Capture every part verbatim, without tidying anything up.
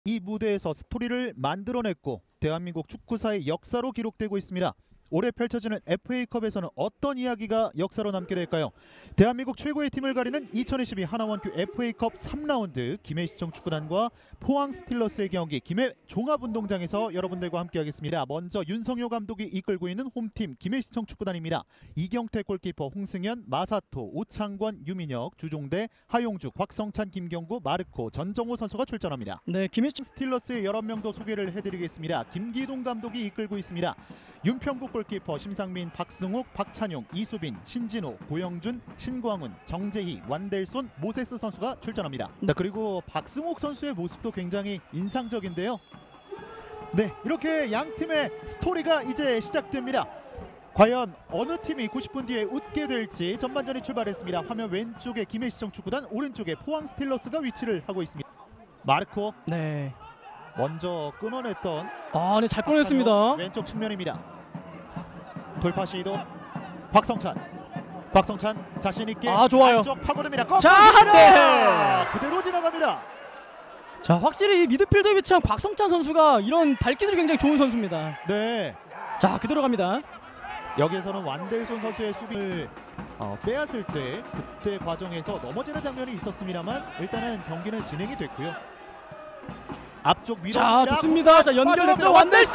이 무대에서 스토리를 만들어냈고 대한민국 축구사의 역사로 기록되고 있습니다. 올해 펼쳐지는 에프에이컵에서는 어떤 이야기가 역사로 남게 될까요? 대한민국 최고의 팀을 가리는 이천이십이 하나원큐 에프에이컵 삼 라운드 김해시청 축구단과 포항 스틸러스의 경기 김해 종합운동장에서 여러분들과 함께하겠습니다. 먼저 윤성효 감독이 이끌고 있는 홈팀 김해시청 축구단입니다. 이경태 골키퍼, 홍승현, 마사토, 오창권, 유민혁, 주종대, 하용주, 곽성찬, 김경구, 마르코, 전정호 선수가 출전합니다. 네, 김해시청 스틸러스의 여러 명도 소개를 해드리겠습니다. 김기동 감독이 이끌고 있습니다. 윤평국 골키퍼, 심상민, 박승욱, 박찬용, 이수빈, 신진호, 고영준, 신광훈, 정재희, 완델손, 모세스 선수가 출전합니다. 네, 그리고 박승욱 선수의 모습도 굉장히 인상적인데요. 네, 이렇게 양 팀의 스토리가 이제 시작됩니다. 과연 어느 팀이 구십 분 뒤에 웃게 될지 전반전이 출발했습니다. 화면 왼쪽에 김해시청 축구단, 오른쪽에 포항 스틸러스가 위치를 하고 있습니다. 마르코. 네. 먼저 끊어냈던 아, 네, 잘 꺼냈습니다. 왼쪽 측면입니다. 돌파 시도 곽성찬. 곽성찬 자신 있게 아, 좋아요. 안쪽 파고듭니다. 자, 네. 그대로 지나갑니다. 자, 확실히 이 미드필더에 위치한 곽성찬 선수가 이런 발기술이 굉장히 좋은 선수입니다. 네. 자, 그대로 갑니다. 여기에서는 완델손 선수의 수비를 어, 빼앗을 때 그때 과정에서 넘어지는 장면이 있었습니다만 일단은 경기는 진행이 됐고요. 앞쪽 밀어줍니다. 자, 좋습니다. 자, 연결했죠. 완델손!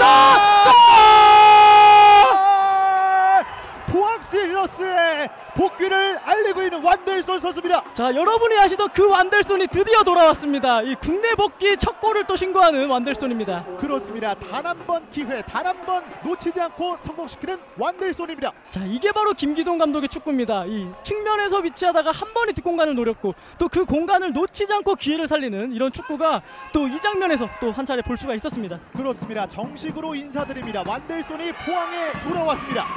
포항 스틸러스의 복귀를 알리고 있는 완델손 선수입니다. 자, 여러분이 아시던 그 완델손이 드디어 돌아왔습니다. 이 국내 복귀 첫 골을 또 신고하는 완델손입니다. 그렇습니다. 단 한 번 기회, 단 한 번 놓치지 않고 성공시키는 완델손입니다. 자, 이게 바로 김기동 감독의 축구입니다. 이 측면에서 위치하다가 한 번의 뒷공간을 노렸고 또 그 공간을 놓치지 않고 기회를 살리는 이런 축구가 또 이 장면에서 또 한 차례 볼 수가 있었습니다. 그렇습니다. 정식으로 인사드립니다. 완델손이 포항에 돌아왔습니다.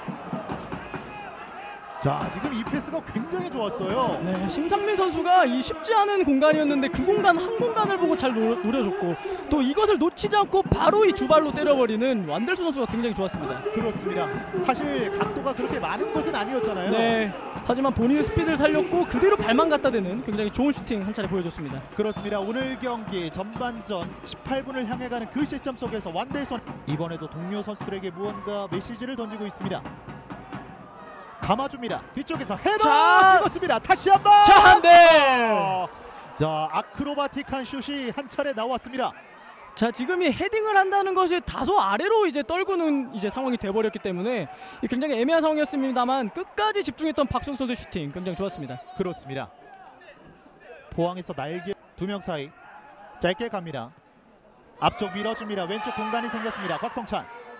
자, 지금 이 패스가 굉장히 좋았어요. 네, 심상민 선수가 이 쉽지 않은 공간이었는데 그 공간 한 공간을 보고 잘 노려, 노려줬고 또 이것을 놓치지 않고 바로 이 두 발로 때려버리는 완델손 선수가 굉장히 좋았습니다. 그렇습니다. 사실 각도가 그렇게 많은 것은 아니었잖아요. 네, 하지만 본인의 스피드를 살렸고 그대로 발만 갖다 대는 굉장히 좋은 슈팅 한 차례 보여줬습니다. 그렇습니다. 오늘 경기 전반전 십팔 분을 향해 가는 그 시점 속에서 완델손 이번에도 동료 선수들에게 무언가 메시지를 던지고 있습니다. 감아줍니다. 뒤쪽에서 헤더 자, 찍었습니다. 다시 한번. 자, 네. 자, 아크로바틱한 슛이 한 차례 나왔습니다. 자, 지금 이 헤딩을 한다는 것이 다소 아래로 이제 떨구는 이제 상황이 돼버렸기 때문에 굉장히 애매한 상황이었습니다만 끝까지 집중했던 박승욱 선수의 슈팅 굉장히 좋았습니다. 그렇습니다. 포항에서 날개 두 명 사이 짧게 갑니다. 앞쪽 밀어줍니다. 왼쪽 공간이 생겼습니다. 곽성찬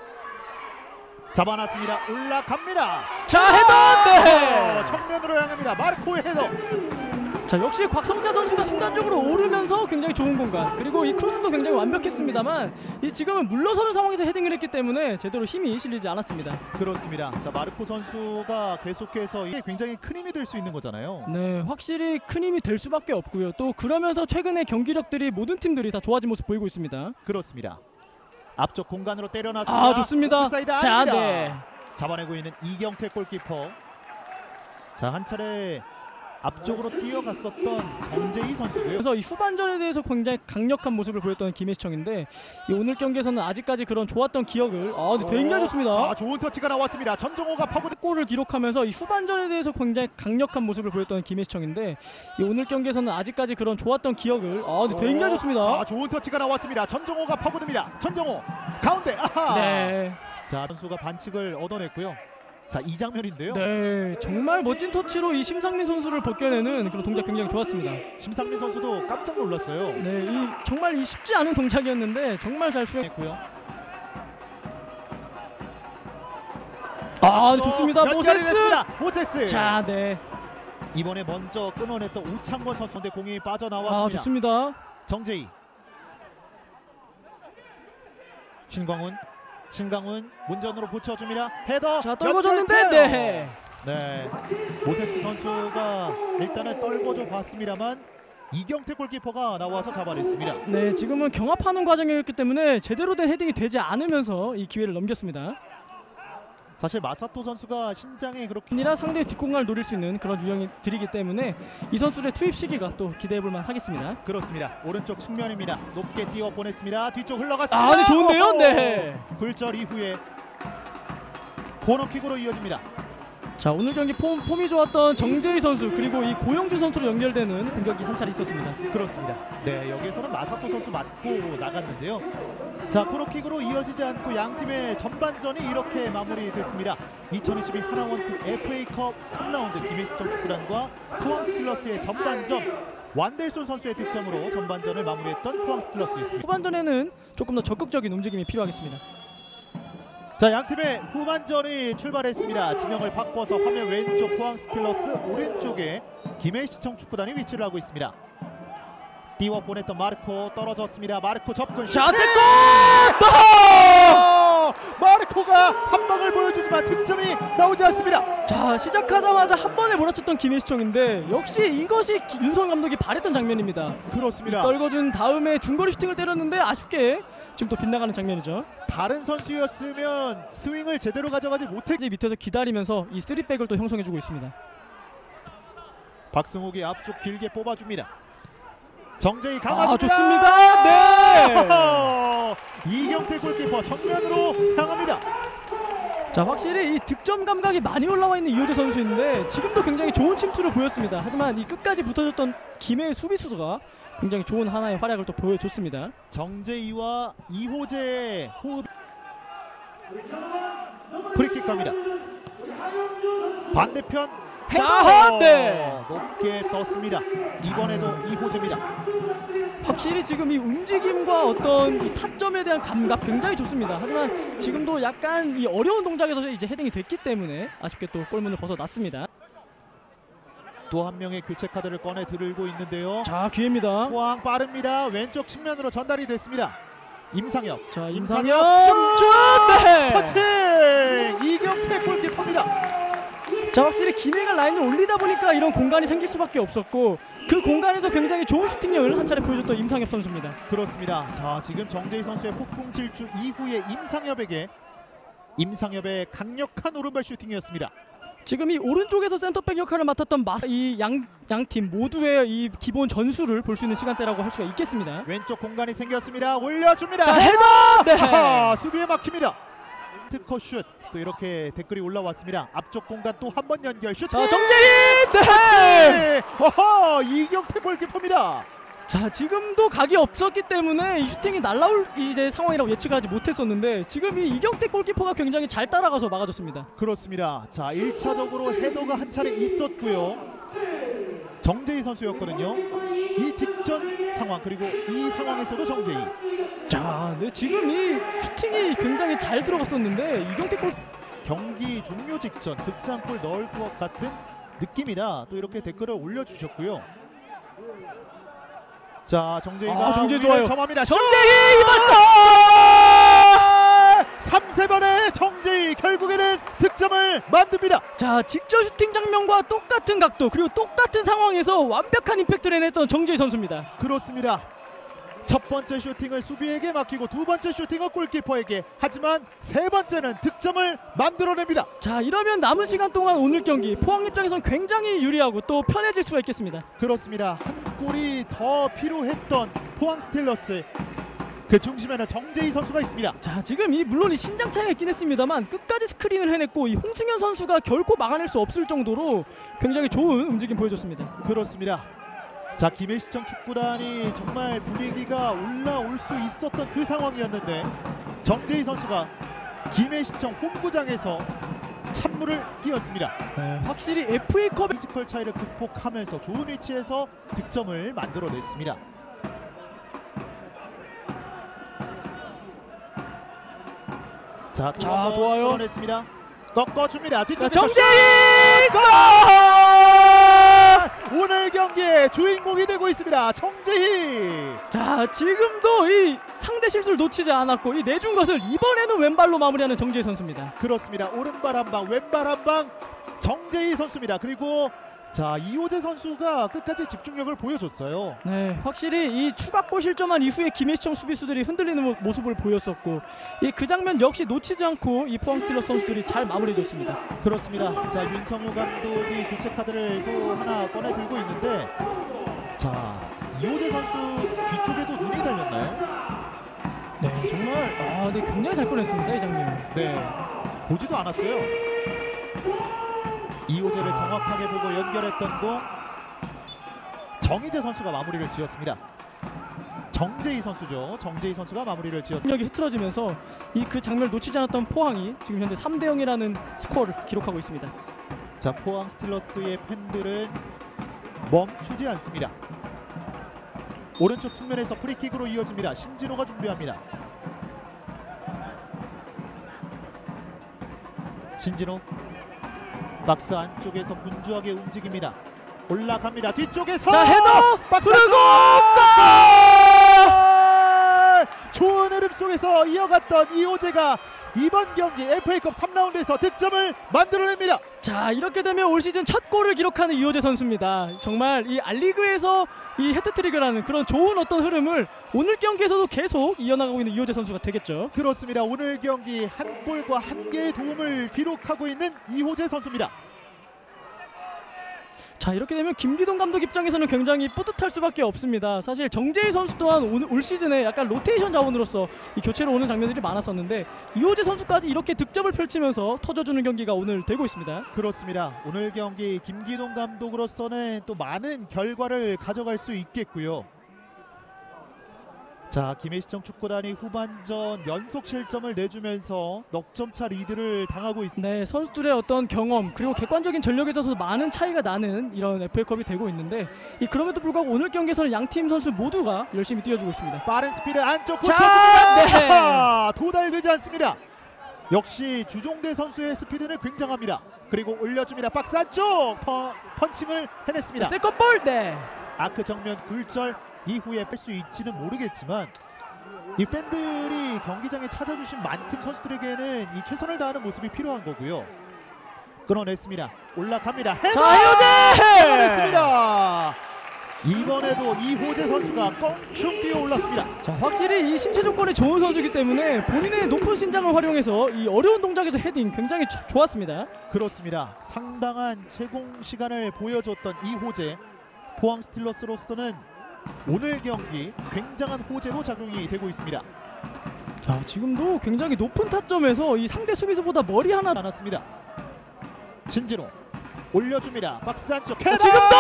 잡아놨습니다. 올라갑니다. 자, 헤더! 네! 정면으로 향합니다. 마르코의 헤더. 자, 역시 곽성찬 선수가 순간적으로 오르면서 굉장히 좋은 공간, 그리고 이 크로스도 굉장히 완벽했습니다만 이 지금은 물러서는 상황에서 헤딩을 했기 때문에 제대로 힘이 실리지 않았습니다. 그렇습니다. 자, 마르코 선수가 계속해서 이게 굉장히 큰 힘이 될 수 있는 거잖아요. 네, 확실히 큰 힘이 될 수밖에 없고요. 또 그러면서 최근에 경기력들이 모든 팀들이 다 좋아진 모습 보이고 있습니다. 그렇습니다. 앞쪽 공간으로 때려놨습니다. 아, 좋습니다. 자, 아닙니다. 네. 잡아내고 있는 이경태 골키퍼. 자, 한 차례 앞쪽으로 뛰어갔었던 정재희 선수고요. 그래서 이 후반전에 대해서 굉장히 강력한 모습을 보였던 김해시청인데 이 오늘 경기에서는 아직까지 그런 좋았던 기억을 아, 네, 굉장히 좋습니다. 자, 좋은 터치가 나왔습니다. 전정호가 파고 골을 기록하면서 이 후반전에 대해서 굉장히 강력한 모습을 보였던 김해시청인데 이 오늘 경기에서는 아직까지 그런 좋았던 기억을 아, 네, 굉장히 좋습니다. 자, 좋은 터치가 나왔습니다. 전정호가 파고듭니다. 전정호 가운데. 아하. 네. 자, 선수가 반칙을 얻어냈고요. 자, 이 장면인데요. 네, 정말 멋진 터치로 이 심상민 선수를 벗겨내는 그런 동작 굉장히 좋았습니다. 심상민 선수도 깜짝 놀랐어요. 네, 이 정말 이 쉽지 않은 동작이었는데 정말 잘 수행했고요. 아, 좋습니다. 모세스. 모세스. 자, 네. 이번에 먼저 끊어냈던 오창권 선수인데 공이 빠져나왔습니다. 아, 좋습니다. 정재희. 신광훈. 신광훈 문전으로 붙여줍니다. 헤더. 자, 떨궈줬는데 네. 네. 모세스 선수가 일단은 떨궈줘 봤습니다만 이경태 골키퍼가 나와서 잡아냈습니다. 네, 지금은 경합하는 과정이었기 때문에 제대로 된 헤딩이 되지 않으면서 이 기회를 넘겼습니다. 사실 마사토 선수가 신장에 그렇게 아니라 상대의 뒷공간을 노릴 수 있는 그런 유형들이기 때문에 이 선수의 투입 시기가 또 기대해볼만 하겠습니다. 그렇습니다. 오른쪽 측면입니다. 높게 띄워 보냈습니다. 뒤쪽 흘러갔습니다. 아, 네, 좋은데요? 어허! 네. 굴절 이후에 코너킥으로 이어집니다. 자, 오늘 경기 폼, 폼이 좋았던 정재희 선수 그리고 이 고영준 선수로 연결되는 공격이 한 차례 있었습니다. 그렇습니다. 네, 여기에서는 마사토 선수 맞고 나갔는데요. 자, 코너킥으로 이어지지 않고 양 팀의 전반전이 이렇게 마무리됐습니다. 이천이십이 하나원큐 에프에이컵 삼 라운드 김해시청 축구단과 포항 스틸러스의 전반전, 완델손 선수의 득점으로 전반전을 마무리했던 포항 스틸러스였습니다. 후반전에는 조금 더 적극적인 움직임이 필요하겠습니다. 자, 양 팀의 후반전이 출발했습니다. 진영을 바꿔서 화면 왼쪽 포항 스틸러스, 오른쪽에 김해시청 축구단이 위치를 하고 있습니다. 띄워 보냈던 마르코 떨어졌습니다. 마르코 접근 슈팅! 자, 세골! 어! 마르코가 한 방을 보여주지만 득점이 나오지 않습니다. 자, 시작하자마자 한 번에 몰아쳤던 김해시청인데 역시 이것이 기, 윤성 감독이 바랬던 장면입니다. 그렇습니다. 떨궈준 다음에 중거리 슈팅을 때렸는데 아쉽게 지금 또 빗나가는 장면이죠. 다른 선수였으면 스윙을 제대로 가져가지 못했. 이제 밑에서 기다리면서 이 쓰리백을 또 형성해주고 있습니다. 박승욱이 앞쪽 길게 뽑아줍니다. 정재희 강화줍니다. 아, 좋습니다. 네. 이경태 골키퍼 정면으로 향합니다. 자, 확실히 이 득점 감각이 많이 올라와 있는 이호재 선수인데 지금도 굉장히 좋은 침투를 보였습니다. 하지만 이 끝까지 붙어줬던 김해 수비수가 굉장히 좋은 하나의 활약을 또 보여줬습니다. 정재희와 이호재의 호흡. 프리킥 갑니다. 반대편 헤더! 자, 네. 높게 떴습니다. 이번에도 이호재입니다. 확실히 지금 이 움직임과 어떤 이 타점에 대한 감각 굉장히 좋습니다. 하지만 지금도 약간 이 어려운 동작에서 이제 헤딩이 됐기 때문에 아쉽게 또 골문을 벗어났습니다. 또 한 명의 교체 카드를 꺼내 들고 있는데요. 자, 기회입니다. 포항 빠릅니다. 왼쪽 측면으로 전달이 됐습니다. 임상혁. 자, 임상혁 임상혁 슛! 네. 터칭! 이경태 골키퍼입니다. 자, 확실히 김해가 라인을 올리다 보니까 이런 공간이 생길 수밖에 없었고 그 공간에서 굉장히 좋은 슈팅력을 한 차례 보여줬던 임상엽 선수입니다. 그렇습니다. 자, 지금 정재희 선수의 폭풍 질주 이후에 임상엽에게 임상엽의 강력한 오른발 슈팅이었습니다. 지금 이 오른쪽에서 센터백 역할을 맡았던 이 양 양 팀 모두의 이 기본 전술을 볼 수 있는 시간대라고 할 수가 있겠습니다. 왼쪽 공간이 생겼습니다. 올려줍니다. 자, 헤더! 네. 하하, 수비에 막힙니다. 특허 슛. 또 이렇게 댓글이 올라왔습니다. 앞쪽 공간 또 한 번 연결 슈팅. 자, 정재희! 네. 어허, 이경태 골키퍼입니다. 자, 지금도 각이 없었기 때문에 이 슈팅이 날라올 이제 상황이라고 예측을 하지 못했었는데 지금 이 이경태 골키퍼가 굉장히 잘 따라가서 막아줬습니다. 그렇습니다. 자, 일 차적으로 헤더가 한 차례 있었고요. 정재희 선수였거든요. 이 직전 상황 그리고 이 상황에서도 정재희. 자, 네, 지금 이 슈팅이 굉장히 잘 들어갔었는데 이경태 골 경기 종료 직전 극장골 넣을 것 같은 느낌이다. 또 이렇게 댓글을 올려주셨고요. 자, 정재희가 아, 정재희 좋아요. 점합니다. 정재희 이번 골! 삼 세 번에 정재희 결국에는 득점을 만듭니다. 자, 직접 슈팅 장면과 똑같은 각도 그리고 똑같은 상황에서 완벽한 임팩트를 해냈던 정재희 선수입니다. 그렇습니다. 첫 번째 슈팅을 수비에게 맡기고 두 번째 슈팅은 골키퍼에게, 하지만 세 번째는 득점을 만들어냅니다. 자, 이러면 남은 시간 동안 오늘 경기 포항 입장에선 굉장히 유리하고 또 편해질 수가 있겠습니다. 그렇습니다. 한 골이 더 필요했던 포항 스틸러스, 그 중심에는 정재희 선수가 있습니다. 자, 지금 이 물론 이 신장 차이가 있긴 했습니다만 끝까지 스크린을 해냈고 이 홍승현 선수가 결코 막아낼 수 없을 정도로 굉장히 좋은 움직임 보여줬습니다. 그렇습니다. 자, 김해시청 축구단이 정말 분위기가 올라올 수 있었던 그 상황이었는데 정재희 선수가 김해시청 홈구장에서 찬물을 띄웠습니다. 네, 확실히 에프에이컵 피지컬 차이를 극복하면서 좋은 위치에서 득점을 만들어냈습니다. 자, 자, 좋아요. 끌어냈습니다. 꺾어줍니다. 뒤쪽 정재희 골! 오늘 경기의 주인공이 되고 있습니다. 정재희. 자, 지금도 이 상대 실수를 놓치지 않았고 이 내준 것을 이번에는 왼발로 마무리하는 정재희 선수입니다. 그렇습니다. 오른발 한 방, 왼발 한 방 정재희 선수입니다. 그리고 자, 이호재 선수가 끝까지 집중력을 보여줬어요. 네, 확실히 이 추가골 실점한 이후에 김혜시청 수비수들이 흔들리는 모- 모습을 보였었고 이 그 장면 역시 놓치지 않고 이 포항 스틸러스 선수들이 잘 마무리해줬습니다. 그렇습니다. 자, 윤성우 감독이 교체 카드를 또 하나 꺼내 들고 있는데, 자, 이호재 선수 뒤쪽에도 눈이 달렸나요? 네, 정말 아, 네, 굉장히 잘 꺼냈습니다, 이 장면. 네, 보지도 않았어요. 이호재를 정확하게 보고 연결했던 공, 정희재 선수가 마무리를 지었습니다. 정재희 선수죠. 정재희 선수가 마무리를 지었습니다. 승력이 흐트러지면서 이 그 장면을 놓치지 않았던 포항이 지금 현재 삼 대 영이라는 스코어를 기록하고 있습니다. 자, 포항 스틸러스의 팬들은 멈추지 않습니다. 오른쪽 측면에서 프리킥으로 이어집니다. 신진호가 준비합니다. 신진호 박스 안쪽에서 분주하게 움직입니다. 올라갑니다. 뒤쪽에서 자, 헤더! 박스 그리고 골! 좋은 흐름 속에서 이어갔던 이호재가 이번 경기 에프에이컵 삼 라운드에서 득점을 만들어냅니다. 자, 이렇게 되면 올 시즌 첫 골을 기록하는 이호재 선수입니다. 정말 이 알리그에서 이 해트트릭을 그런 좋은 어떤 흐름을 오늘 경기에서도 계속 이어나가고 있는 이호재 선수가 되겠죠. 그렇습니다. 오늘 경기 한 골과 한 개의 도움을 기록하고 있는 이호재 선수입니다. 자, 이렇게 되면 김기동 감독 입장에서는 굉장히 뿌듯할 수밖에 없습니다. 사실 정재희 선수 또한 오늘 올 시즌에 약간 로테이션 자원으로서 이 교체로 오는 장면들이 많았었는데 이호재 선수까지 이렇게 득점을 펼치면서 터져주는 경기가 오늘 되고 있습니다. 그렇습니다. 오늘 경기 김기동 감독으로서는 또 많은 결과를 가져갈 수 있겠고요. 자, 김해시청 축구단이 후반전 연속 실점을 내주면서 넉점차 리드를 당하고 있습니다. 네, 선수들의 어떤 경험 그리고 객관적인 전력에 있어서 많은 차이가 나는 이런 에프에이컵이 되고 있는데 이 그럼에도 불구하고 오늘 경기에서는 양팀 선수 모두가 열심히 뛰어주고 있습니다. 빠른 스피드 안쪽 자, 고쳐줍니다. 네. 도달되지 않습니다. 역시 주종대 선수의 스피드는 굉장합니다. 그리고 올려줍니다. 박스 안쪽 펀, 펀칭을 해냈습니다. 세컨볼. 네. 아크 정면 굴절 이후에 뺄 수 있지는 모르겠지만 이 팬들이 경기장에 찾아주신 만큼 선수들에게는 이 최선을 다하는 모습이 필요한 거고요. 끌어냈습니다. 올라갑니다. 헤더! 자, 이호재! 끌어냈습니다. 이번에도 이호재 선수가 껑충 뛰어 올랐습니다. 자, 확실히 이 신체 조건이 좋은 선수이기 때문에 본인의 높은 신장을 활용해서 이 어려운 동작에서 헤딩 굉장히 조, 좋았습니다. 그렇습니다. 상당한 제공 시간을 보여줬던 이호재. 포항 스틸러스로서는 오늘 경기 굉장한 호재로 작용이 되고 있습니다. 자, 지금도 굉장히 높은 타점에서 이 상대 수비수보다 머리 하나 많았습니다. 신진호 올려줍니다. 박스 안쪽 자, 헤더! 지금도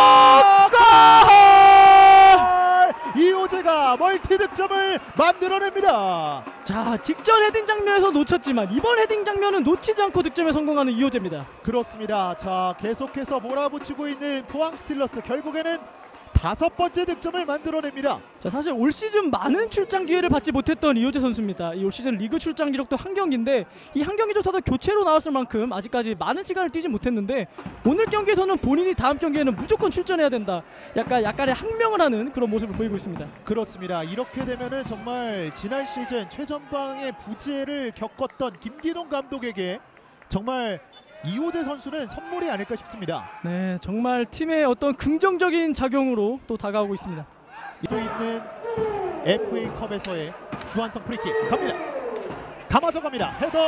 골! 이호재가 멀티 득점을 만들어냅니다. 자, 직전 헤딩 장면에서 놓쳤지만 이번 헤딩 장면은 놓치지 않고 득점에 성공하는 이호재입니다. 그렇습니다. 자, 계속해서 몰아붙이고 있는 포항 스틸러스, 결국에는 다섯 번째 득점을 만들어냅니다. 자, 사실 올 시즌 많은 출장 기회를 받지 못했던 이호재 선수입니다. 이 올 시즌 리그 출장 기록도 한 경기인데 이 한 경기조차도 교체로 나왔을 만큼 아직까지 많은 시간을 뛰지 못했는데 오늘 경기에서는 본인이 다음 경기에는 무조건 출전해야 된다. 약간 약간의 항명을 하는 그런 모습을 보이고 있습니다. 그렇습니다. 이렇게 되면은 정말 지난 시즌 최전방의 부재를 겪었던 김기동 감독에게 정말 이호재 선수는 선물이 아닐까 싶습니다. 네, 정말 팀의 어떤 긍정적인 작용으로 또 다가오고 있습니다. 또 있는 에프에이컵에서의 주한성 프리킥 갑니다. 감아져 갑니다. 헤더.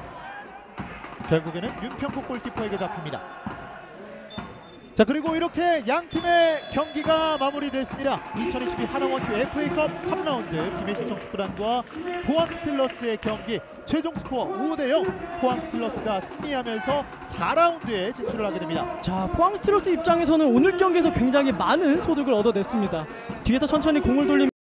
결국에는 윤평국 골키퍼에게 잡힙니다. 자, 그리고 이렇게 양 팀의 경기가 마무리됐습니다. 이천이십이 하나원큐 에프에이컵 삼 라운드 김해시청 축구단과 포항 스틸러스의 경기 최종 스코어 오 대 영 포항 스틸러스가 승리하면서 사 라운드에 진출을 하게 됩니다. 자, 포항 스틸러스 입장에서는 오늘 경기에서 굉장히 많은 소득을 얻어냈습니다. 뒤에서 천천히 공을 돌리면